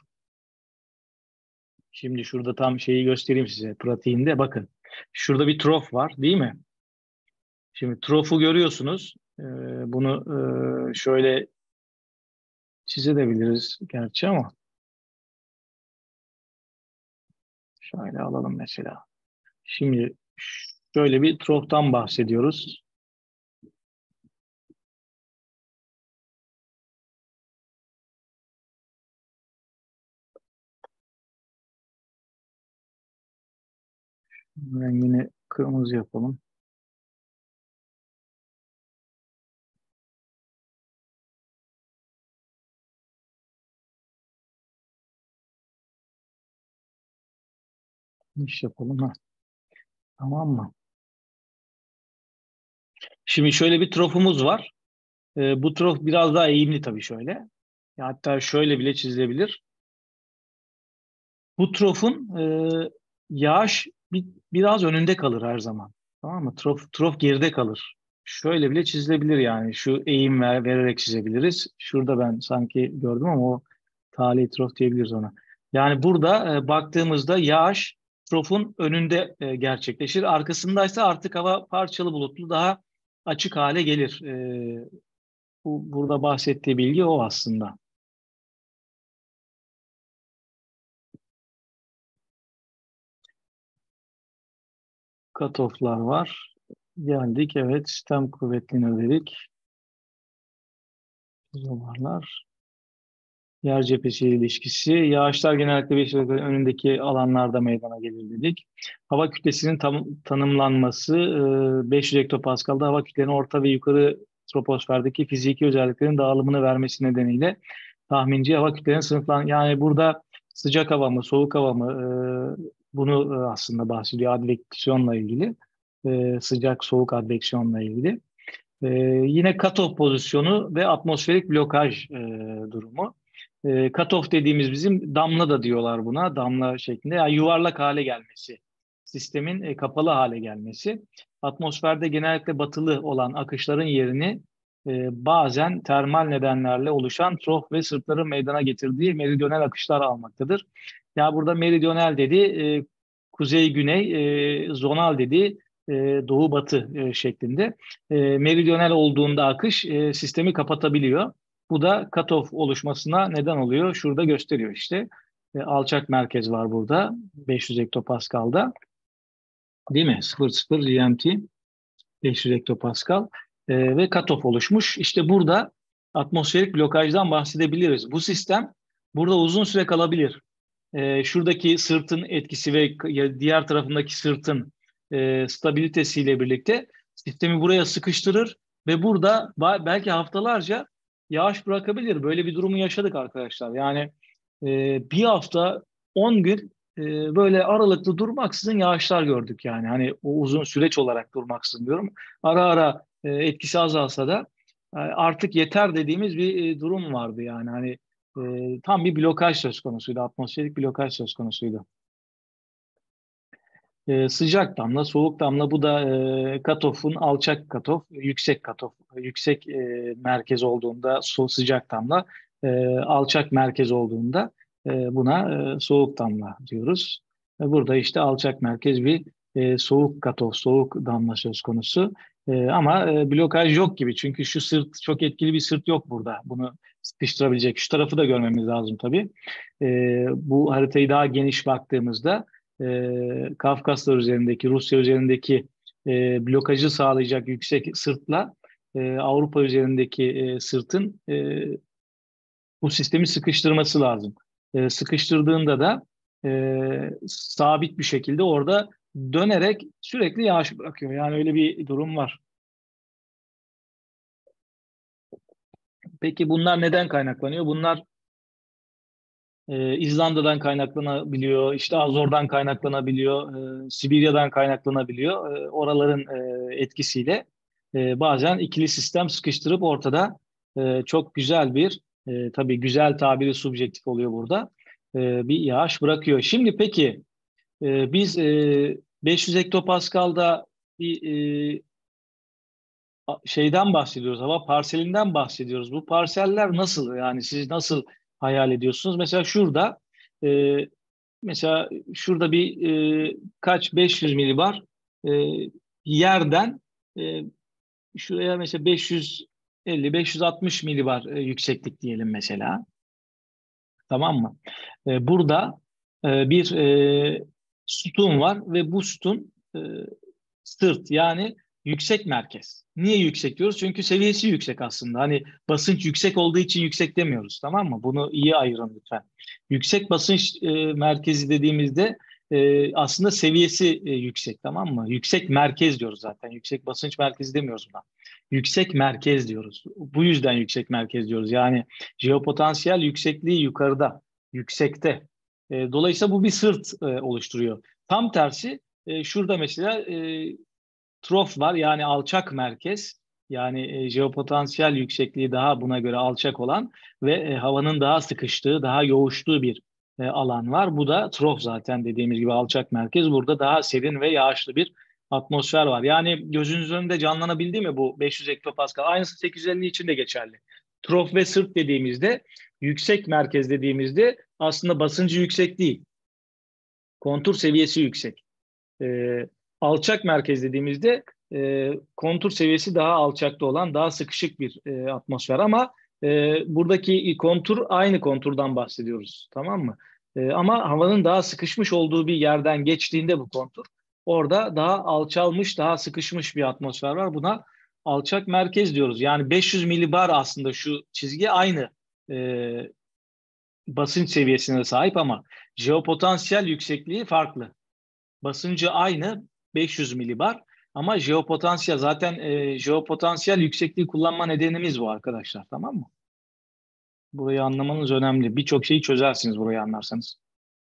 Speaker 1: şimdi şurada tam şeyi göstereyim size pratiğinde. Bakın, şurada bir trof var, değil mi? Şimdi trofu görüyorsunuz. Ee, bunu e, şöyle çizebiliriz gerçi, ama şöyle alalım mesela. Şimdi şöyle bir troftan bahsediyoruz. Rengini kırmızı yapalım. İş yapalım ha. Tamam mı? Şimdi şöyle bir trofumuz var. Ee, bu trof biraz daha eğimli tabii, şöyle. Ya hatta şöyle bile çizilebilir. Bu trofun e, yağış bir, biraz önünde kalır her zaman. Tamam mı? Trof, trof geride kalır. şöyle bile çizilebilir yani. Şu eğim ver, vererek çizebiliriz. Şurada ben sanki gördüm ama o tali trof diyebiliriz ona. Yani burada e, baktığımızda yağış trofun önünde e, gerçekleşir. Arkasındaysa artık hava parçalı bulutlu daha açık hale gelir. E, bu burada bahsettiği bilgi o aslında. Cutoff'lar var. Geldik, evet, sistem kuvvetlerini ödedik. Zobarlar. Yer cephesi ilişkisi. Yağışlar genellikle beş dakika önündeki alanlarda meydana gelir dedik. Hava kütlesinin tam, tanımlanması e, beş yüz hektopaskalda hava kütlelerinin orta ve yukarı troposferdeki fiziki özelliklerin dağılımını vermesi nedeniyle tahminci hava kütlelerinin sınıflan yani burada sıcak hava mı, soğuk hava mı e, bunu e, aslında bahsediyor adveksiyonla ilgili. E, sıcak soğuk adveksiyonla ilgili. E, Yine cutoff pozisyonu ve atmosferik blokaj e, durumu. E, cutoff dediğimiz bizim damla da diyorlar buna. Damla şeklinde. Yani yuvarlak hale gelmesi. Sistemin e, kapalı hale gelmesi. Atmosferde genellikle batılı olan akışların yerini e, bazen termal nedenlerle oluşan trof ve sırtların meydana getirdiği meridional akışlar almaktadır. Ya burada meridional dedi, e, kuzey-güney, e, zonal dedi, e, doğu-batı e, şeklinde. E, meridional olduğunda akış e, sistemi kapatabiliyor. Bu da cutoff oluşmasına neden oluyor. Şurada gösteriyor işte. E, alçak merkez var burada. beş yüz hektopaskalda. Değil mi? sıfır sıfır G M T beş yüz hektopascal e, ve cutoff oluşmuş. İşte burada atmosferik blokajdan bahsedebiliriz. Bu sistem burada uzun süre kalabilir. E, şuradaki sırtın etkisi ve diğer tarafındaki sırtın e, stabilitesiyle birlikte sistemi buraya sıkıştırır ve burada belki haftalarca yağış bırakabilir. Böyle bir durumu yaşadık arkadaşlar. Yani e, bir hafta on gün e, böyle aralıklı durmaksızın yağışlar gördük yani. Hani o uzun süreç olarak durmaksızın diyorum. Ara ara e, etkisi azalsa da e, artık yeter dediğimiz bir e, durum vardı yani. Hani e, tam bir blokaj söz konusuydu. Atmosferik blokaj söz konusuydu. E, sıcak damla, soğuk damla bu da e, cutoff'un alçak cutoff, yüksek cutoff, yüksek e, merkez olduğunda so sıcak damla, e, alçak merkez olduğunda e, buna e, soğuk damla diyoruz. E, burada işte alçak merkez bir e, soğuk cutoff, soğuk damla söz konusu. E, ama e, blokaj yok gibi çünkü şu sırt çok etkili bir sırt yok burada. Bunu sıkıştırabilecek. Şu tarafı da görmemiz lazım tabii. E, Bu haritayı daha geniş baktığımızda e, Kafkaslar üzerindeki, Rusya üzerindeki e, blokajı sağlayacak yüksek sırtla e, Avrupa üzerindeki e, sırtın e, bu sistemi sıkıştırması lazım. E, sıkıştırdığında da e, sabit bir şekilde orada dönerek sürekli yağış bırakıyor. Yani öyle bir durum var. Peki bunlar neden kaynaklanıyor? Bunlar Ee, İzlanda'dan kaynaklanabiliyor, işte Azor'dan kaynaklanabiliyor, e, Sibirya'dan kaynaklanabiliyor. E, oraların e, etkisiyle e, bazen ikili sistem sıkıştırıp ortada e, çok güzel bir, e, tabii güzel tabiri subjektif oluyor burada, e, bir yağış bırakıyor. Şimdi peki e, biz e, beş yüz hektopaskalda bir e, şeyden bahsediyoruz, hava parselinden bahsediyoruz. Bu parseller nasıl? Yani siz nasıl hayal ediyorsunuz? Mesela şurada e, mesela şurada bir e, kaç beş yüz milibar e, yerden e, şuraya mesela beş yüz elli beş yüz altmış milibar e, yükseklik diyelim mesela. Tamam mı? E, burada e, bir e, sütun var ve bu sütun e, sırt yani yüksek merkez. Niye yüksek diyoruz? Çünkü seviyesi yüksek aslında. Hani basınç yüksek olduğu için yüksek demiyoruz, tamam mı? Bunu iyi ayırın lütfen. Yüksek basınç e, merkezi dediğimizde e, aslında seviyesi e, yüksek, tamam mı? Yüksek merkez diyoruz zaten. Yüksek basınç merkezi demiyoruz buna. Yüksek merkez diyoruz. Bu yüzden yüksek merkez diyoruz. Yani jeopotansiyel yüksekliği yukarıda, yüksekte. E, dolayısıyla bu bir sırt e, oluşturuyor. Tam tersi e, şurada mesela e, trof var yani alçak merkez. Yani e, jeopotansiyel yüksekliği daha buna göre alçak olan ve e, havanın daha sıkıştığı, daha yoğuştuğu bir e, alan var. Bu da trof zaten dediğimiz gibi alçak merkez. Burada daha serin ve yağışlı bir atmosfer var. Yani gözünüzün önünde canlanabildi mi bu beş yüz hektopascal? Aynısı sekiz yüz elli için de geçerli. Trof ve sırt dediğimizde, yüksek merkez dediğimizde aslında basıncı yüksek değil. Kontur seviyesi yüksek. Ee, alçak merkez dediğimizde e, kontur seviyesi daha alçakta olan, daha sıkışık bir e, atmosfer. Ama e, buradaki kontur aynı konturdan bahsediyoruz. Tamam mı? E, ama havanın daha sıkışmış olduğu bir yerden geçtiğinde bu kontur, orada daha alçalmış, daha sıkışmış bir atmosfer var. Buna alçak merkez diyoruz. Yani beş yüz milibar aslında şu çizgi aynı e, basınç seviyesine sahip ama jeopotansiyel yüksekliği farklı. Basıncı aynı, beş yüz milibar, ama jeopotansiyel, zaten e, jeopotansiyel yüksekliği kullanma nedenimiz bu arkadaşlar, tamam mı? Burayı anlamanız önemli. Birçok şeyi çözersiniz burayı anlarsanız.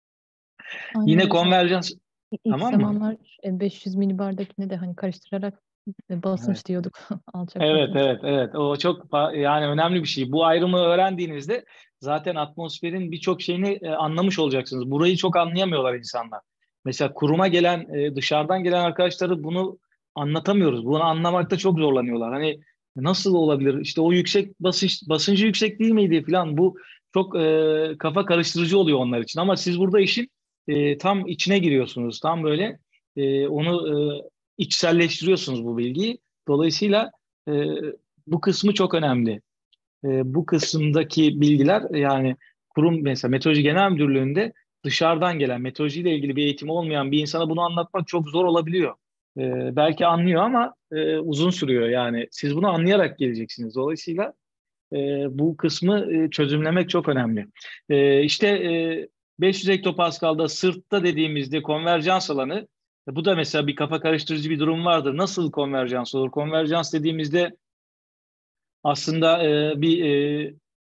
Speaker 1: Yine
Speaker 2: Aynen hocam.
Speaker 1: konverjans,
Speaker 2: İlk
Speaker 1: tamam mı?
Speaker 2: zamanlar e, beş yüz milibardakini de hani karıştırarak e,
Speaker 1: Evet.
Speaker 2: basınç diyorduk. Alçak
Speaker 1: Evet,
Speaker 2: basınç.
Speaker 1: evet, evet. O çok fa- yani önemli bir şey. Bu ayrımı öğrendiğinizde zaten atmosferin birçok şeyini e, anlamış olacaksınız. Burayı çok anlayamıyorlar insanlar. Mesela kuruma gelen, e, dışarıdan gelen arkadaşları bunu anlatamıyoruz. Bunu anlamakta çok zorlanıyorlar. Hani nasıl olabilir? İşte o yüksek basınç, basıncı yüksek değil miydi falan. Bu çok e, kafa karıştırıcı oluyor onlar için. Ama siz burada işin e, tam içine giriyorsunuz. Tam böyle e, onu e, içselleştiriyorsunuz bu bilgiyi. Dolayısıyla e, bu kısmı çok önemli. E, bu kısımdaki bilgiler, yani kurum mesela Meteoroloji Genel Müdürlüğü'nde dışarıdan gelen, meteorolojiyle ilgili bir eğitimi olmayan bir insana bunu anlatmak çok zor olabiliyor. E, belki anlıyor ama e, uzun sürüyor yani. Siz bunu anlayarak geleceksiniz. Dolayısıyla e, bu kısmı e, çözümlemek çok önemli. E, işte e, beş yüz hektopaskalda sırtta dediğimizde konverjans alanı, e, bu da mesela bir kafa karıştırıcı bir durum vardır. Nasıl konverjans olur? Konverjans dediğimizde aslında e, bir e,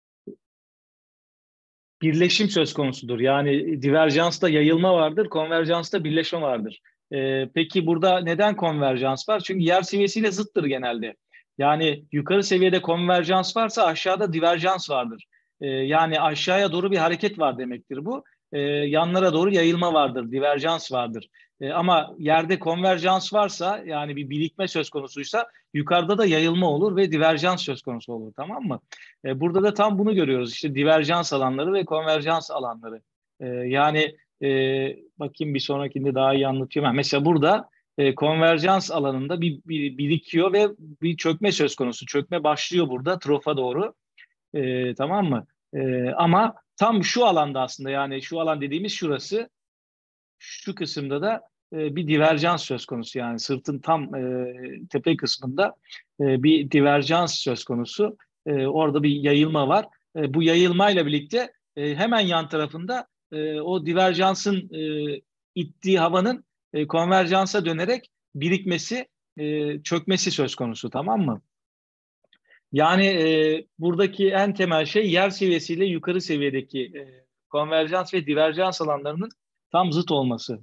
Speaker 1: birleşim söz konusudur. Yani diverjansta yayılma vardır, konverjansta birleşme vardır. E, peki burada neden konverjans var? Çünkü yer seviyesiyle zıttır genelde. Yani yukarı seviyede konverjans varsa aşağıda diverjans vardır. E, yani aşağıya doğru bir hareket var demektir bu. E, yanlara doğru yayılma vardır, diverjans vardır. E, ama yerde konverjans varsa, yani bir birikme söz konusuysa, yukarıda da yayılma olur ve diverjans söz konusu olur, tamam mı? E, burada da tam bunu görüyoruz. İşte diverjans alanları ve konverjans alanları. E, yani e, bakayım bir sonrakinde daha iyi anlatıyorum. Ha, mesela burada e, konverjans alanında bir, bir birikiyor ve bir çökme söz konusu. Çökme başlıyor burada trofa doğru. E, tamam mı? E, ama tam şu alanda aslında, yani şu alan dediğimiz şurası, şu kısımda da e, bir diverjans söz konusu. Yani sırtın tam e, tepe kısmında e, bir diverjans söz konusu. E, orada bir yayılma var. E, bu yayılmayla birlikte e, hemen yan tarafında e, o diverjansın e, ittiği havanın e, konverjansa dönerek birikmesi, e, çökmesi söz konusu, tamam mı? Yani e, buradaki en temel şey yer seviyesiyle yukarı seviyedeki e, konverjans ve diverjans alanlarının tam zıt olması.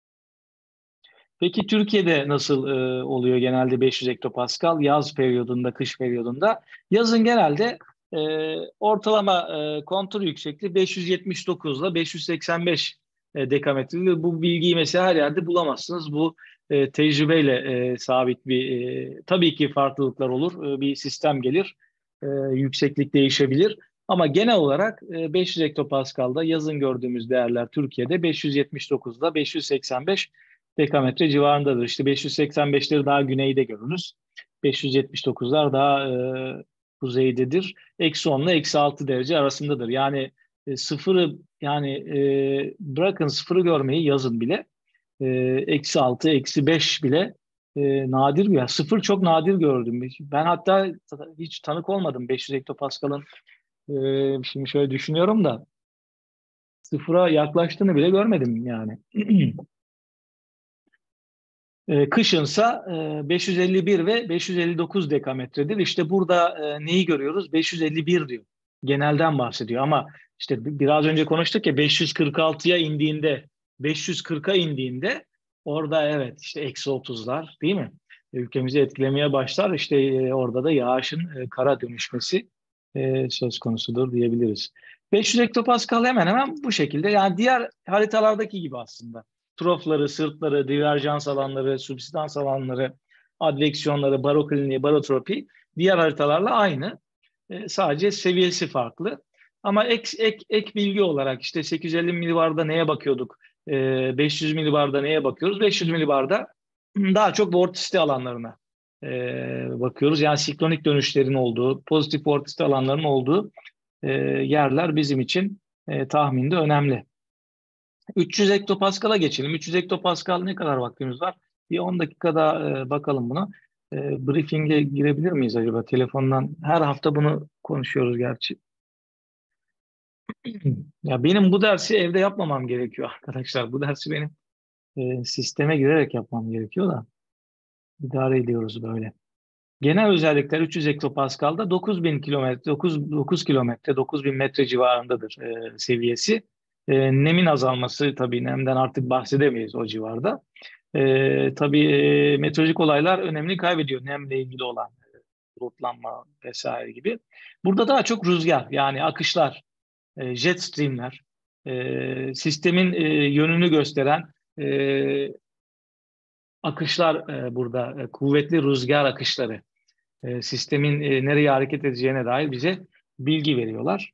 Speaker 1: Peki Türkiye'de nasıl e, oluyor genelde beş yüz hektopascal yaz periyodunda, kış periyodunda? Yazın genelde e, ortalama e, kontur yüksekliği beş yüz yetmiş dokuz ile beş yüz seksen beş e, dekametre ve bu bilgiyi mesela her yerde bulamazsınız. Bu e, tecrübeyle e, sabit bir, e, tabii ki farklılıklar olur, e, bir sistem gelir, e, yükseklik değişebilir. Ama genel olarak e, beş yüz hektopascal'da yazın gördüğümüz değerler Türkiye'de beş yüz yetmiş dokuz ile beş yüz seksen beş dekametre civarındadır. İşte beş yüz seksen beşleri daha güneyde görürüz. beş yüz yetmiş dokuzlar daha e, kuzeydedir. Eksi on ile eksi altı derece arasındadır. Yani e, sıfırı, yani e, bırakın sıfırı görmeyi, yazın bile e, eksi altı, eksi beş bile e, nadir bir yer. Sıfır çok nadir gördüm. Ben hatta hiç tanık olmadım beş yüz hektopascal'ın, e, şimdi şöyle düşünüyorum da, sıfıra yaklaştığını bile görmedim yani. E, kışınsa e, beş yüz elli bir ve beş yüz elli dokuz dekametredir. İşte burada e, neyi görüyoruz? beş yüz elli bir diyor. Genelden bahsediyor ama işte biraz önce konuştuk ya, beş yüz kırk altıya indiğinde, beş yüz kırka indiğinde orada evet işte eksi otuzlar değil mi? Ülkemizi etkilemeye başlar. İşte e, orada da yağışın e, kara dönüşmesi e, söz konusudur diyebiliriz. beş yüz hektopascal hemen hemen bu şekilde. Yani diğer haritalardaki gibi aslında. trofları, sırtları, diverjans alanları, subsidans alanları, adveksiyonları, barokliniği, barotropi diğer haritalarla aynı. E, sadece seviyesi farklı. Ama ek, ek, ek bilgi olarak işte sekiz yüz elli milibarda neye bakıyorduk? E, beş yüz milibarda neye bakıyoruz? beş yüz milibarda daha çok vortisite alanlarına e, bakıyoruz. Yani siklonik dönüşlerin olduğu, pozitif vortisite alanlarının olduğu e, yerler bizim için e, tahminde önemli. üç yüz hektopaskal'a geçelim. üç yüz hektopaskal ne kadar vaktimiz var? Bir on dakika daha e, bakalım buna. E, briefing'e girebilir miyiz acaba telefondan? Her hafta bunu konuşuyoruz gerçi. Ya benim bu dersi evde yapmamam gerekiyor arkadaşlar. Bu dersi benim e, sisteme girerek yapmam gerekiyor da idare ediyoruz böyle. Genel özellikler üç yüz hektopaskal'da dokuz bin kilometre, dokuz, dokuz kilometre, dokuz bin metre civarındadır e, seviyesi. E, nemin azalması, tabii nemden artık bahsedemeyiz o civarda. E, tabii e, meteorolojik olaylar önemli kaybediyor. Nemle ilgili olan bulutlanma vesaire gibi. Burada daha çok rüzgar, yani akışlar, e, jet streamler, e, sistemin e, yönünü gösteren e, akışlar e, burada, e, kuvvetli rüzgar akışları e, sistemin e, nereye hareket edeceğine dair bize bilgi veriyorlar.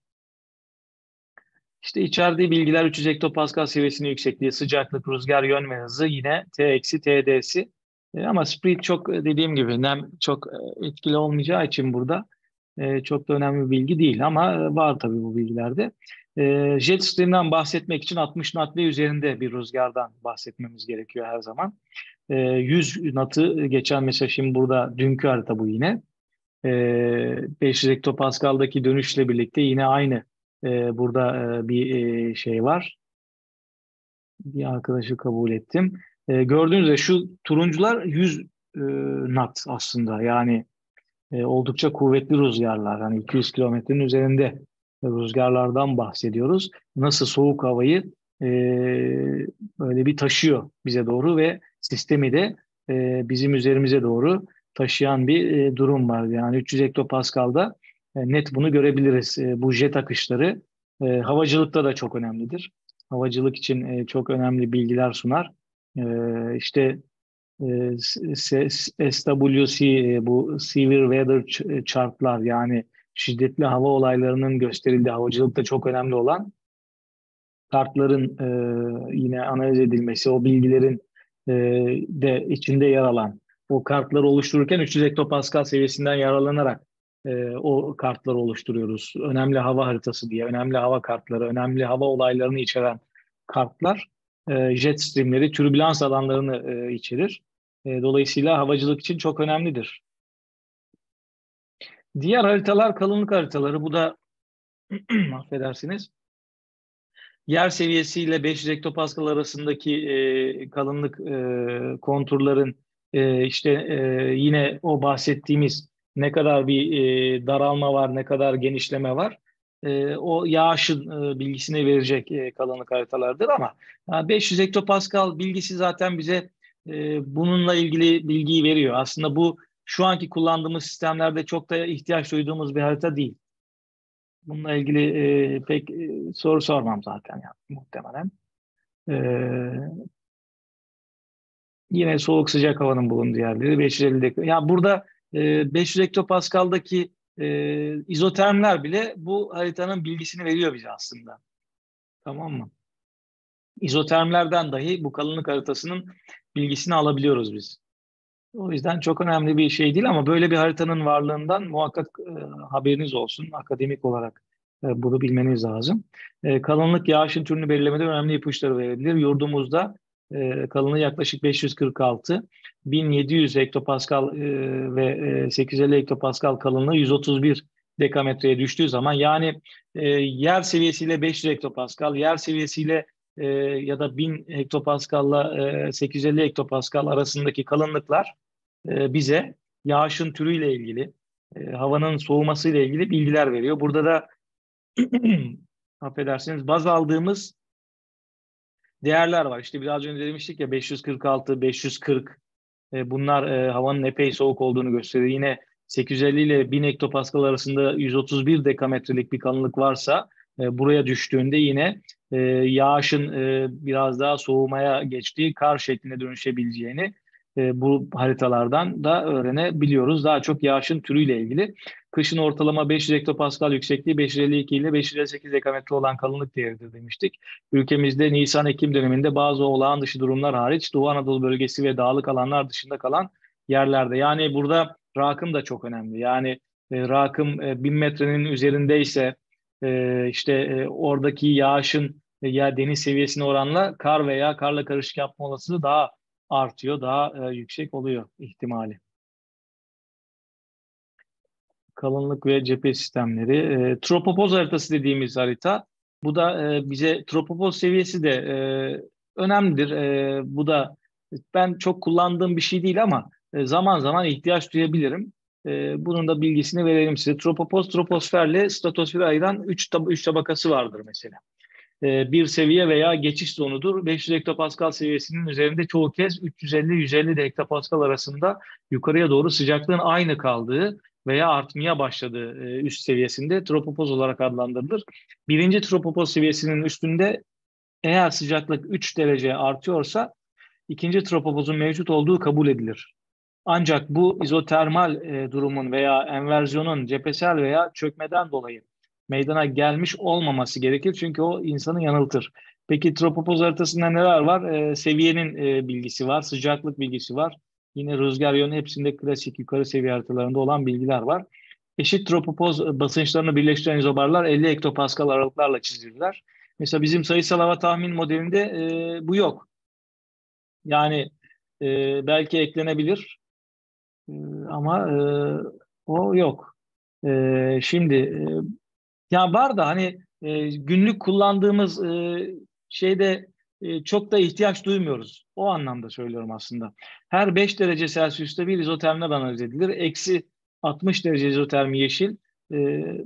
Speaker 1: İşte içerdiği bilgiler üç yüz hektopascal seviyesinin yüksekliği, sıcaklık, rüzgar yön ve hızı, yine T eksi T D'si. E, ama speed çok, e, dediğim gibi nem çok e, etkili olmayacağı için burada e, çok da önemli bir bilgi değil ama e, var tabii bu bilgilerde. E, jet stream'den bahsetmek için altmış knot ve üzerinde bir rüzgardan bahsetmemiz gerekiyor her zaman. E, yüz knot'ı geçen, mesela şimdi burada dünkü harita bu yine. E, beş yüz hektopaskal'daki dönüşle birlikte yine aynı e, burada e, bir e, şey var. Bir arkadaşı kabul ettim. E, gördüğünüz üzere şu turuncular yüz e, knot aslında. Yani e, oldukça kuvvetli rüzgarlar. Hani iki yüz kilometrenin üzerinde rüzgarlardan bahsediyoruz. Nasıl soğuk havayı e, böyle bir taşıyor bize doğru ve sistemi de e, bizim üzerimize doğru taşıyan bir e, durum var. Yani üç yüz hektopaskal'da e, net bunu görebiliriz. E, bu jet akışları e, havacılıkta da çok önemlidir. Havacılık için e, çok önemli bilgiler sunar. E, işte e, S- S W C, e, bu Severe Weather Ch- Chart'lar, yani şiddetli hava olaylarının gösterildiği, havacılıkta çok önemli olan kartların e, yine analiz edilmesi, o bilgilerin e, de içinde yer alan, o kartları oluştururken üç yüz hektopascal seviyesinden yararlanarak e, o kartları oluşturuyoruz. Önemli hava haritası diye, önemli hava kartları, önemli hava olaylarını içeren kartlar e, jet streamleri, türbülans alanlarını e, içerir. E, dolayısıyla havacılık için çok önemlidir. Diğer haritalar kalınlık haritaları. Bu da affedersiniz, yer seviyesiyle beş yüz hektopascal arasındaki e, kalınlık e, konturların e, işte e, yine o bahsettiğimiz ne kadar bir e, daralma var, ne kadar genişleme var, e, o yağışın e, bilgisini verecek e, kalınlık haritalardır. Ama yani beş yüz hektopascal bilgisi zaten bize e, bununla ilgili bilgiyi veriyor. Aslında bu şu anki kullandığımız sistemlerde çok da ihtiyaç duyduğumuz bir harita değil. Bununla ilgili e, pek e, soru sormam zaten yani, muhtemelen. E, yine soğuk sıcak havanın bulunduğu yerleri beş yüz elli dakika. Ya burada e, beş yüz hektopaskal'daki e, izotermler bile bu haritanın bilgisini veriyor bize aslında. Tamam mı? İzotermlerden dahi bu kalınlık haritasının bilgisini alabiliyoruz biz. O yüzden çok önemli bir şey değil ama böyle bir haritanın varlığından muhakkak e, haberiniz olsun. Akademik olarak e, bunu bilmeniz lazım. E, kalınlık yağışın türünü belirlemede önemli ipuçları verebilir. Yurdumuzda e, kalınlığı yaklaşık beş yüz kırk altı, bin yedi yüz hektopascal e, ve e, sekiz yüz elli hektopascal kalınlığı yüz otuz bir dekametreye düştüğü zaman, yani e, yer seviyesiyle beş yüz hektopascal, yer seviyesiyle e, ya da bin hektopascal'la e, sekiz yüz elli hektopascal arasındaki kalınlıklar e, bize yağışın türüyle ilgili, e, havanın soğumasıyla ilgili bilgiler veriyor. Burada da affedersiniz, baz aldığımız değerler var. İşte biraz önce demiştik ya, beş yüz kırk altı, beş yüz kırk, e, bunlar e, havanın epey soğuk olduğunu gösteriyor. Yine sekiz yüz elli ile bin hektopascal arasında yüz otuz bir dekametrelik bir kalınlık varsa e, buraya düştüğünde yine e, yağışın e, biraz daha soğumaya geçtiği kar şekline dönüşebileceğini e, bu haritalardan da öğrenebiliyoruz. Daha çok yağışın türüyle ilgili. Kışın ortalama beş yüz hektopaskal yüksekliği beş yüz elli iki ile beş yüz elli sekiz dekametre olan kalınlık değeridir demiştik. Ülkemizde Nisan-Ekim döneminde bazı olağan dışı durumlar hariç Doğu Anadolu bölgesi ve dağlık alanlar dışında kalan yerlerde. Yani burada rakım da çok önemli. Yani e, rakım e, bin metrenin üzerindeyse e, işte e, oradaki yağışın e, ya deniz seviyesine oranla kar veya karla karışık yapma olasılığı daha artıyor, daha e, yüksek oluyor ihtimali. Kalınlık ve cephe sistemleri. E, Tropopoz haritası dediğimiz harita. Bu da e, bize tropopoz seviyesi de e, önemlidir. E, bu da ben çok kullandığım bir şey değil ama e, zaman zaman ihtiyaç duyabilirim. E, bunun da bilgisini verelim size. Tropopoz, troposferle stratosferi ayıran üç tab üç tabakası vardır mesela. E, bir seviye veya geçiş zonudur. beş yüz hektopascal seviyesinin üzerinde çoğu kez üç yüz elli yüz elli de hektopascal arasında yukarıya doğru sıcaklığın aynı kaldığı veya artmaya başladığı e, üst seviyesinde tropopoz olarak adlandırılır. Birinci tropopoz seviyesinin üstünde eğer sıcaklık üç derece artıyorsa ikinci tropopozun mevcut olduğu kabul edilir. Ancak bu izotermal e, durumun veya enversiyonun cephesel veya çökmeden dolayı meydana gelmiş olmaması gerekir. Çünkü o insanı yanıltır. Peki tropopoz haritasında neler var? E, seviyenin e, bilgisi var, sıcaklık bilgisi var. Yine rüzgar yönü hepsinde klasik yukarı seviye haritalarında olan bilgiler var. Eşit tropopoz basınçlarını birleştiren izobarlar elli hektopascal aralıklarla çizilirler. Mesela bizim sayısal hava tahmin modelinde e, bu yok. Yani e, belki eklenebilir. Ee, ama e, o yok. Ee, şimdi e, ya var da hani e, günlük kullandığımız e, şeyde e, çok da ihtiyaç duymuyoruz. O anlamda söylüyorum aslında. Her beş derece Celsius'ta bir izotermden analiz edilir. Eksi altmış derece izotermi yeşil. E,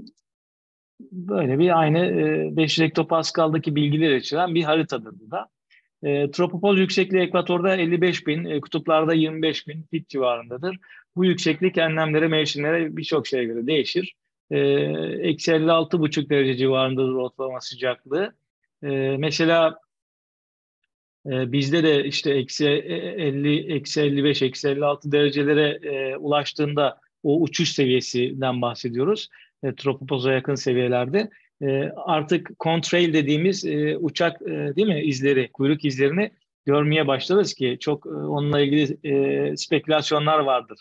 Speaker 1: Böyle bir aynı e, beş yüz hektopaskal'daki bilgiler içeren bir haritadır bu da. E, Tropopol yüksekliği ekvatorda elli beş bin, e, kutuplarda yirmi beş bin fit civarındadır. Bu yükseklik enlemlere, mevsimlere birçok şeye göre değişir. E, Eksi elli altı buçuk derece civarındadır ortalama sıcaklığı. E, mesela e, bizde de işte eksi elli, eksi elli beş, eksi elli altı derecelere e, ulaştığında o uçuş seviyesinden bahsediyoruz. E, Tropopoza yakın seviyelerde. E, artık contrail dediğimiz e, uçak e, değil mi izleri, kuyruk izlerini görmeye başlarız ki çok e, onunla ilgili e, spekülasyonlar vardır.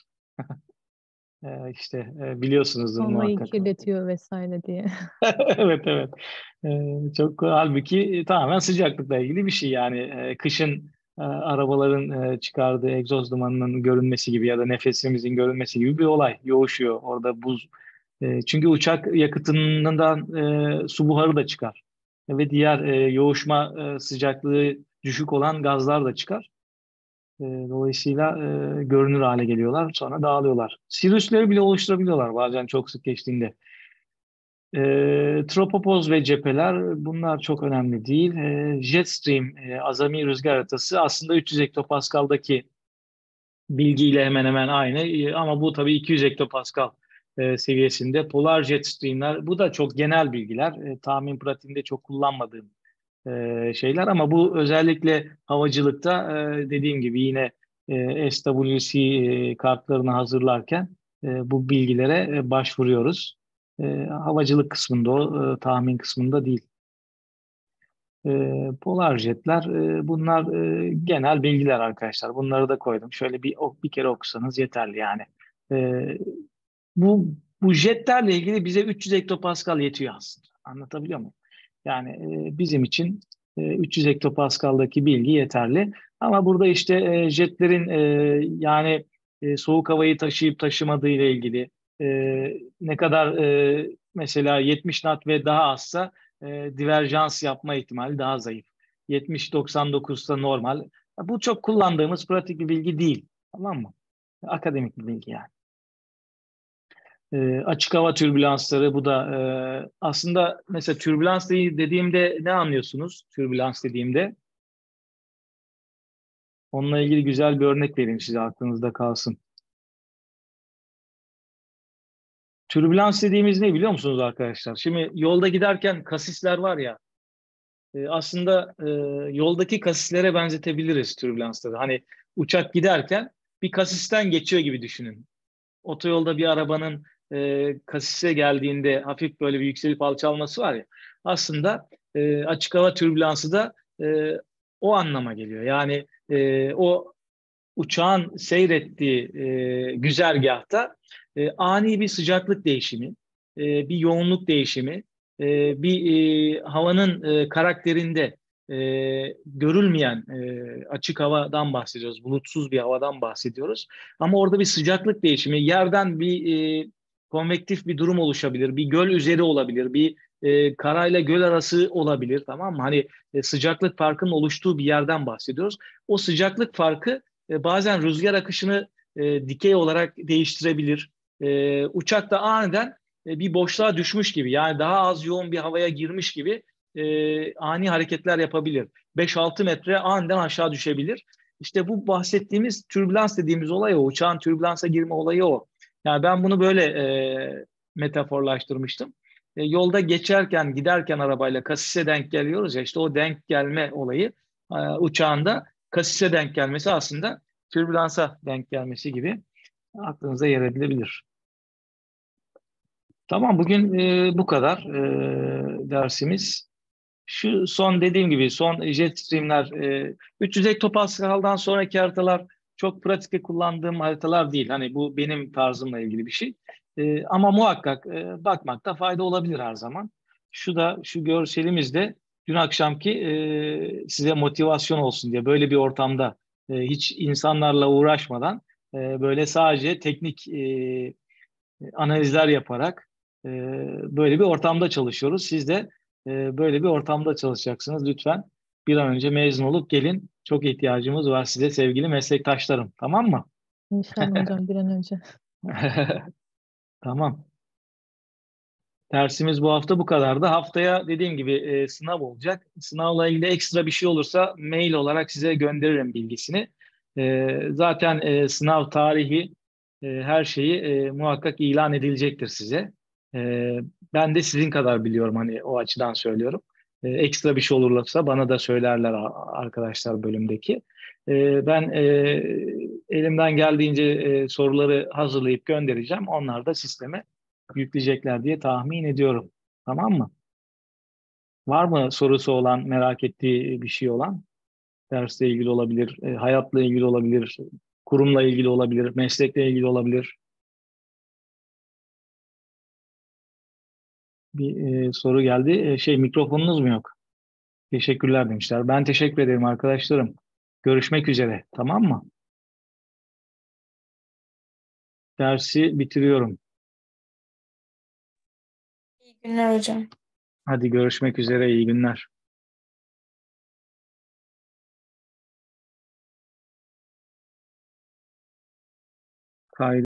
Speaker 1: E, işte e, biliyorsunuzdur
Speaker 2: Havayı
Speaker 1: muhakkak.
Speaker 2: kirletiyor vesaire diye.
Speaker 1: Evet, evet. Ee, çok halbuki e, tamamen sıcaklıkla ilgili bir şey yani. Ee, kışın e, arabaların e, çıkardığı egzoz dumanının görünmesi gibi ya da nefesimizin görünmesi gibi bir olay. Yoğuşuyor orada buz. E, çünkü uçak yakıtından e, su buharı da çıkar. Ve diğer e, yoğuşma e, sıcaklığı düşük olan gazlar da çıkar. E, dolayısıyla e, görünür hale geliyorlar, sonra dağılıyorlar. Sirüsleri bile oluşturabiliyorlar bazen çok sık geçtiğinde. E, tropopoz ve cepheler bunlar çok önemli değil. E, jet stream, e, azami rüzgar haritası aslında üç yüz hektopaskal'daki bilgiyle hemen hemen aynı. E, ama bu tabii iki yüz hektopascal e, seviyesinde. Polar jet streamler, bu da çok genel bilgiler. E, tahmin pratiğinde çok kullanmadığım e, şeyler ama bu özellikle havacılıkta e, dediğim gibi yine e, S W C e, kartlarını hazırlarken e, bu bilgilere e, başvuruyoruz. E, havacılık kısmında o, e, tahmin kısmında değil. E, polar jetler e, bunlar e, genel bilgiler arkadaşlar. Bunları da koydum. Şöyle bir ok- bir kere okusanız yeterli yani. E, bu bu jetlerle ilgili bize üç yüz hektopascal yetiyor aslında. Anlatabiliyor muyum? Yani e, bizim için e, üç yüz hektopascal'daki bilgi yeterli. Ama burada işte e, jetlerin e, yani e, soğuk havayı taşıyıp taşımadığı ile ilgili e, ne kadar e, mesela yetmiş knot ve daha azsa e, diverjans yapma ihtimali daha zayıf. yetmiş doksan dokuzsa normal. Bu çok kullandığımız pratik bir bilgi değil. Tamam mı? Akademik bir bilgi yani. E, açık hava türbülansları bu da e, aslında mesela türbülans de- dediğimde ne anlıyorsunuz? Türbülans dediğimde onunla ilgili güzel bir örnek vereyim size aklınızda kalsın. Türbülans dediğimiz ne biliyor musunuz arkadaşlar? Şimdi yolda giderken kasisler var ya, e, aslında e, yoldaki kasislere benzetebiliriz türbülansları. Hani uçak giderken bir kasisten geçiyor gibi düşünün. Otoyolda bir arabanın e, kasise geldiğinde hafif böyle bir yükselip alçalması var ya, aslında e, açık hava türbülansı da e, o anlama geliyor. Yani e, o uçağın seyrettiği e, güzergahta e, ani bir sıcaklık değişimi, e, bir yoğunluk değişimi, e, bir e, havanın e, karakterinde e, görülmeyen e, açık havadan bahsediyoruz, bulutsuz bir havadan bahsediyoruz. Ama orada bir sıcaklık değişimi, yerden bir e, konvektif bir durum oluşabilir, bir göl üzeri olabilir, bir e, karayla göl arası olabilir, tamam mı? Hani e, sıcaklık farkının oluştuğu bir yerden bahsediyoruz. O sıcaklık farkı e, bazen rüzgar akışını e, dikey olarak değiştirebilir. E, uçak da aniden e, bir boşluğa düşmüş gibi, yani daha az yoğun bir havaya girmiş gibi e, ani hareketler yapabilir. beş altı metre aniden aşağı düşebilir. İşte bu bahsettiğimiz türbülans dediğimiz olay o. Uçağın türbülansa girme olayı o. Yani ben bunu böyle e, metaforlaştırmıştım. E, yolda geçerken, giderken arabayla kasise denk geliyoruz ya, işte o denk gelme olayı e, uçağında kasise denk gelmesi aslında türbülansa denk gelmesi gibi aklınıza yer edilebilir. Tamam, bugün e, bu kadar e, dersimiz. Şu son dediğim gibi son jet streamler e, üç yüz hektopaskaldan sonraki haritalar çok pratikte kullandığım haritalar değil. Hani bu benim tarzımla ilgili bir şey. E, ama muhakkak e, bakmakta fayda olabilir her zaman. Şu da şu görselimiz de dün akşamki e, size motivasyon olsun diye böyle bir ortamda e, hiç insanlarla uğraşmadan e, böyle sadece teknik e, analizler yaparak e, böyle bir ortamda çalışıyoruz. Siz de e, böyle bir ortamda çalışacaksınız. Lütfen bir an önce mezun olup gelin. Çok ihtiyacımız var size sevgili meslektaşlarım. Tamam mı?
Speaker 2: İnşallah hocam bir an önce.
Speaker 1: Tamam. Dersimiz bu hafta bu kadardı. Haftaya dediğim gibi e, sınav olacak. Sınavla ilgili ekstra bir şey olursa mail olarak size gönderirim bilgisini. E, zaten e, sınav tarihi, e, her şeyi e, muhakkak ilan edilecektir size. E, Ben de sizin kadar biliyorum, hani o açıdan söylüyorum. E, ekstra bir şey olursa bana da söylerler a- arkadaşlar bölümdeki. E, ben e, elimden geldiğince e, soruları hazırlayıp göndereceğim. Onlar da sisteme yükleyecekler diye tahmin ediyorum. Tamam mı? Var mı sorusu olan, merak ettiği bir şey olan? Dersle ilgili olabilir, e, hayatla ilgili olabilir, kurumla ilgili olabilir, meslekle ilgili olabilir. Bir e, soru geldi. E, şey, mikrofonunuz mu yok? Teşekkürler demişler. Ben teşekkür ederim arkadaşlarım. Görüşmek üzere. Tamam mı? Dersi bitiriyorum.
Speaker 3: İyi günler hocam.
Speaker 1: Hadi görüşmek üzere. İyi günler. Kaydı